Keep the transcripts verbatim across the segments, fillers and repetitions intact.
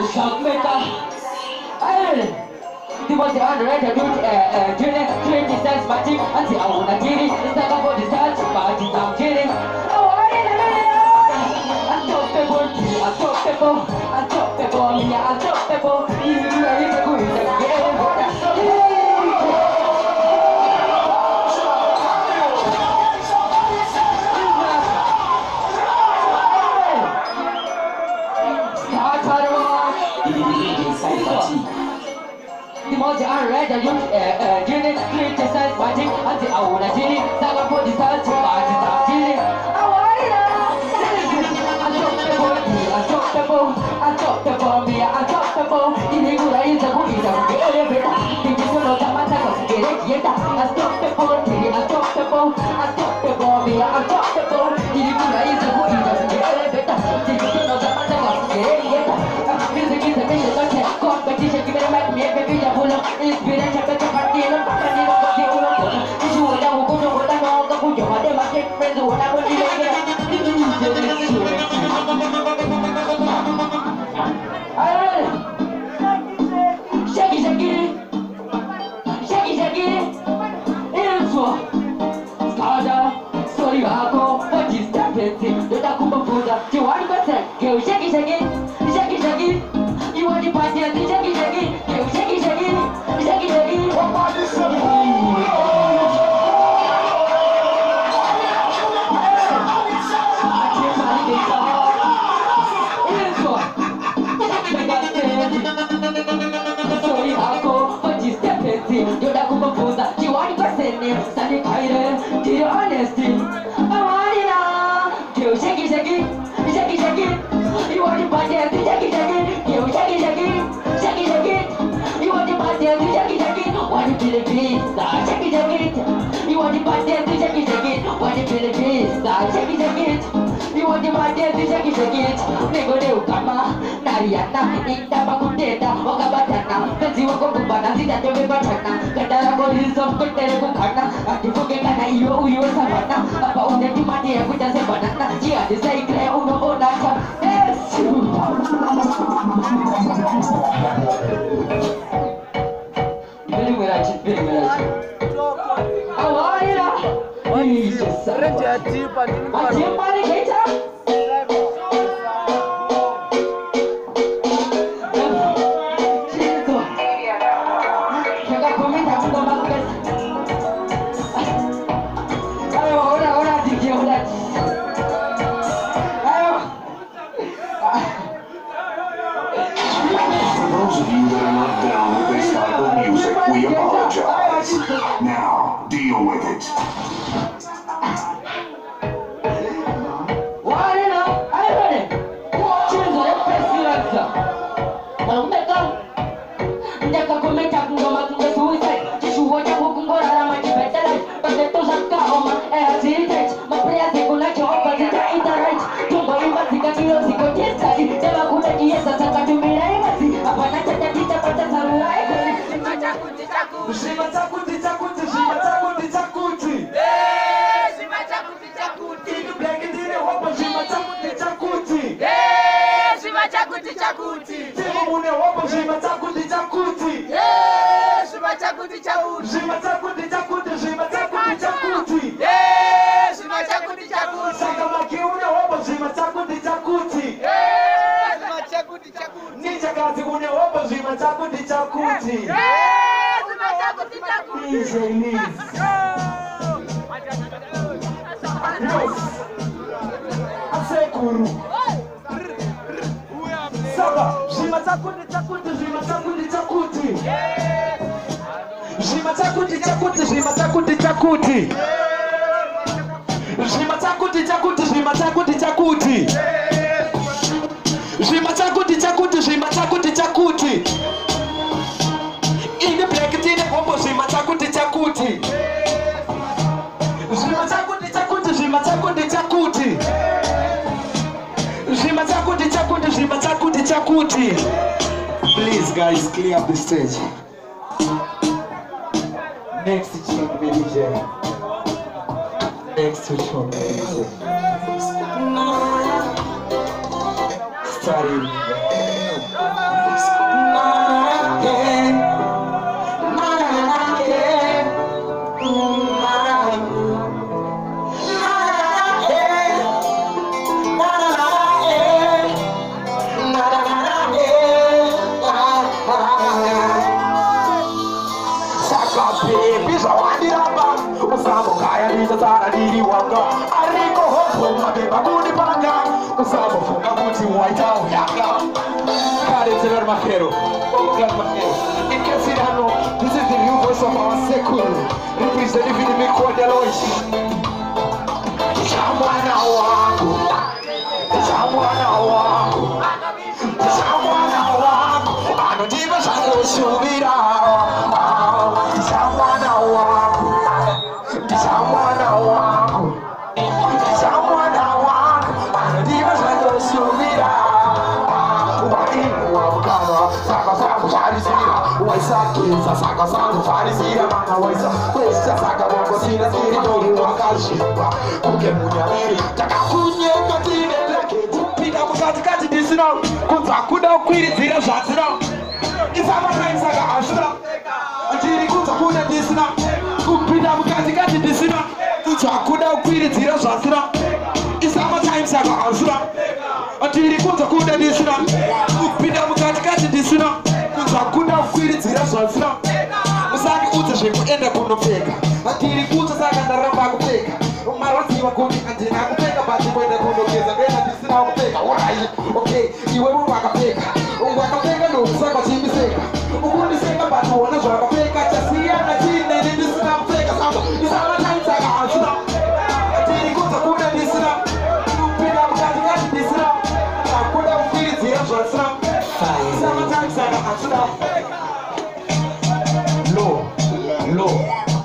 Shockmaker. Hey, the most underrated dude, uh, uh, Jenny, twenty cents magic, and the own Jenny, it's not about the stars, but it's not Jenny. Oh, I unstoppable, unstoppable, unstoppable, me unstoppable. You are the queen of the game. The most unrated youth, uh, Jenny, twenty cents magic, and the own Jenny, it's not about the stars, but it's not Jenny. Oh, unstoppable, unstoppable, me unstoppable. Irregular is a good is a good. Think you know that my time was getting yet. Unstoppable, unstoppable, unstoppable, me unstoppable. Irregular is a good is a good. Think you know that my time was getting yet. Music is a thing that don't have competition. Give it a mic, me baby, you pull up. Inspiration, but you can't deal with it. But you will not. If you want to go to what I know, go put your money, my friends, what I will do. Shaggy, shaggy, shaggy, shaggy. Info. Stada, sorry, Marco. What is that? Don't I come up with that? You want to say, go shaggy, shaggy, shaggy, shaggy. You want to party at the shaggy, shaggy, go shaggy, shaggy, shaggy, shaggy. What about this? Sorry, Marco, but you step in. You're not going to pose that. You want to send him. Stand it higher. Do your honesty. I want it now. Go shaggy, shaggy, shaggy, shaggy. You want to party at the shaggy, shaggy. Go shaggy, shaggy, shaggy, shaggy. You want to party at the shaggy, shaggy. Want to feel the beat. Shaggy, shaggy. You want to party at the shaggy, shaggy. Want to feel the beat. Shaggy, shaggy. You want to party at the shaggy, shaggy. Nego de ukama. Nariana. Inda bakuteta. Wakabatana. Kanzi wako kubana. Sita tebe batana. Katara ko hilsam kutere ko khana. Ati fuke kana iyo uyo savana. Apa unde ti mati ya kuta se banana. Jia de sai kre uno ona cha. Yes. Beli meraji, beli meraji. Awalnya. Keren jadi panding baru. Aji paling kecap. We apologize. Now, deal with it. What you know? I heard it. Choose the best answer. Now, Mecca. Mecca come back and go back to the suicide. Just watch a book and go around my better life. But the two are calm and serious. My prayers are going to jump, but it's not right. Don't go in, but you can feel the good yesterday. Never could have yes, I can't do me like I see. I'm not a teacher, but that's a lie. Shima chakuti chakuti shima chakuti chakuti. Eh, shima chakuti chakuti. Inu blanket ile wapo shima chakuti chakuti. Eh, shima chakuti chakuti. Timu mune wapo shima chakuti chakuti. Eh, shima chakuti chakuti. Shima chakuti chakuti shima chakuti chakuti. Eh, shima chakuti chakuti. Saka makiune wapo shima chakuti chakuti. Eh, shima chakuti chakuti. Ninja kazi une wapo shima chakuti chakuti. Easy, easy. Yes. Asekuru. Saba. Shima chakuti chakuti shima chakuti chakuti. Shima chakuti chakuti shima chakuti chakuti. Shima chakuti chakuti shima chakuti chakuti. Shima chakuti chakuti shima chakuti chakuti. In the blanket in the combo, shima chakuti chakuti. Shima chakuti chakuti shima chakuti chakuti. Shima chakuti chakuti shima chakuti chakuti. Please guys, clear up the stage. Next to Chunk D J. Next to Chunk D J. Starting. White House, Karen Taylor Majero, Ogan Majero. In case you don't know, this is the new voice of our Sekul, representing the Miko Deloish. Jamwana wangu, Jamwana wangu, Jamwana wangu, anodiba shaka ushubira. Jamwana wangu, Jamwana wangu, Jamwana wangu, anodiba shaka ushubira. Waimu wa mkana, saka saka farisira, waisa kinsa saka saka farisira, mana waisa, waisa saka wango sina siri dori wakashiba, kuke munyamiri, taka kunye katine lake, pida mukati kati disina, kunza kuda ukwiri zira shatsina, isama time saka ashura, ajiri kunza kuda disina, kupida mukati kati disina, kunza kuda ukwiri zira shatsina, isama time saka ashura. Atiri kunza kuda disina, kupida mukati kati disina, kunza kuda ukwiri zira shatsina. Musani uza sheku enda kunopeka, atiri kunza saka ndaramba kupeka. Marasi wakuni anjina kupeka, bati kwenda kunokeza bena disina kupeka. Alright, okay, iwe mwa kapeka, wakapeka no saka chimiseka. Ukundi seka batu wana jwa kapeka, chasia na chine ni disina kupeka. Sasa isama time saka ashura. Atiri kunza kuda disina, kupida mukati kati disina, kuda ukwiri zira shatsina. Isama time saka ashura. Low, low.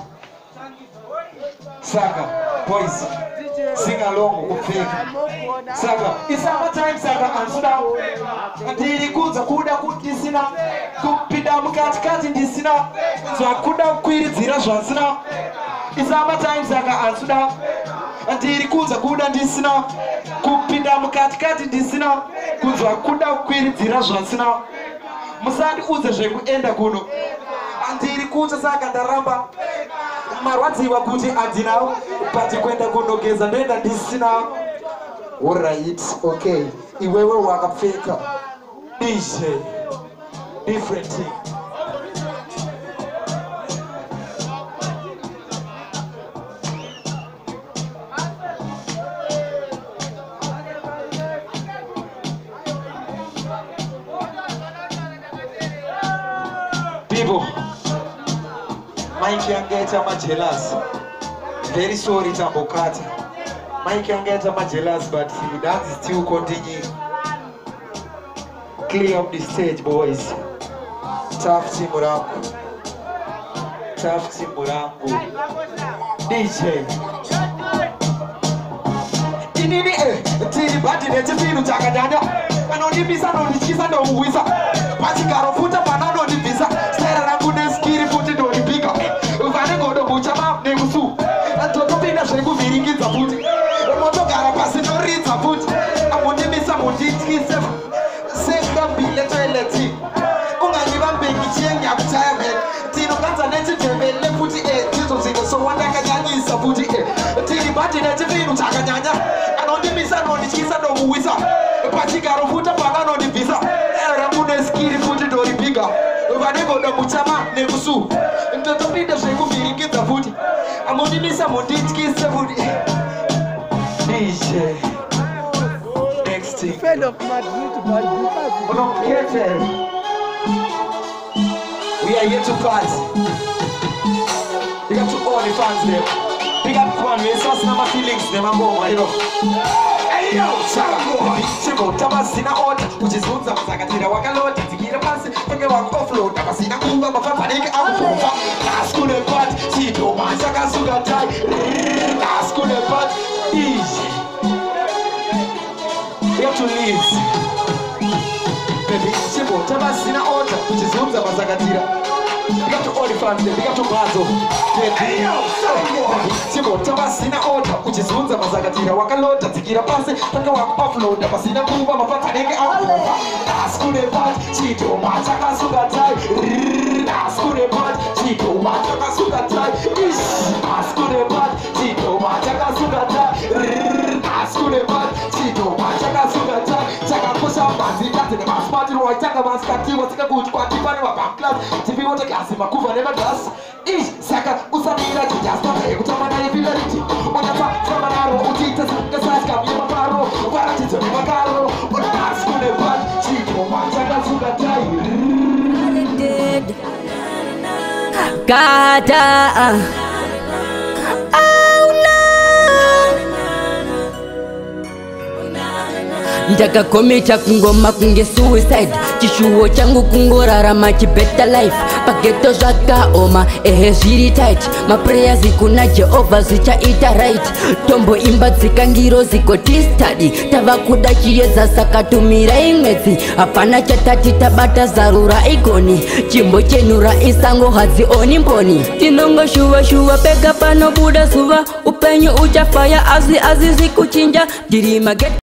Saka, boys, sing along kupeka. Saka, isama time saka answer. Atiri kunza kuda kudisina, kupida mukati kati disina, zwa kuda ukwiri zira shatsina. Isama time saka answer. Atiri kunza kuda disina, kupida mukati kati disina, kunza kuda ukwiri zira shatsina. Musandi uze sheku enda kuno. Antiri kunza saka ndaramba marwadzi wakuti andinawo pati kwenda kunogeza ndoenda ndisina. Alright, okay, iwewe wakapfeka D J different thing. People, Mike yangeta ma jealous. Very sorry Tambokata. Mike yangeta ma jealous, but the dance is still continuing. Clear up the stage, boys. Tough team Murangu. Tough team Murangu. D J. Inini eh, tiri bati nete finu takadanya. Anoni bisa no nichisa no uwisa. Pati karofuta panano ni visa. Stera rangu neskiri futi do ni bika. Uvane godo buchama negusu. Antoko pina shegu viringi za futi. Moto gara pasi no rita futi. Amundi bisa mundi tise. Seka bile toileti. Unga niva mbengi chiengi akutaya men. Tino kanta neti tembele futi eh. Tito zingo so wanda kanyanyi isa futi eh. Tiri bati neti finu takanyanya. Anoni bisa no nichisa no uwisa. Pati karofuta panano ni visa. Ramune skiri futi do ni bika. Uvane godo buchama negusu. Ntoto pina shegu viringi za futi. Amundi bisa mundi tise futi. D J. Next thing. Fed of Madrid to Madrid. We are here to party. Big up to all the fans there. Big up one way, so some feelings them and go, you know. Hey yo, Saka, Chimo, Tamasina on, which is Hunza, Sakatira Wakalot, Tikira Pass, and the walk offload, Tamasina Kumba, Panic, Alpha, last school and part, Tito, Masaka Sugar tie, last school and part, easy. We have to leave. Baby, Chimo, Tamasina on, which is Hunza, Sakatira. Big up to all the fans there, big up to Mazo. Hey yo, Chimo, Tamasina order, which is Hunza Mazakatira, Wakalota, Tikira Pass, Taka Wak offload, Tamasina Kuba, Mapatanic Alpha. Last school and part, Chito, Masaka Sugar tie, last school and part, Chito, Masaka Sugar tie, last school and part, Chito, Masaka Sugar tie, last school and part, Chito, Masaka Sugar tie, Taka Pusha, Mazika, the Mass Party, Roy, Taka Maskati, what's a good party, Bank Class, T V water class, Makuva never does. Ish, Saka, Usamira, Jasta, Utamana, Villarity, Onata, Samanaro, Utita, Saka, Yamaparo, Varatito, Macaro, Unas. kata ndakakometa kungoma kunge suicide chishuwo changu kungorarama chibeta life pageto zvakaoma ehe zviri tight maprayers kuna Jehovah zvichaita right tombo imba dzikangiro zikotistadi tava kuda chiedza saka tumirai mwedzi hapana chatati tabata zarura igoni chimbo chenura isango hadzioni mboni tinongoshuva shuva pega panobuda zuva upenyu uchafaya asi azizi kuchinja ndiri maget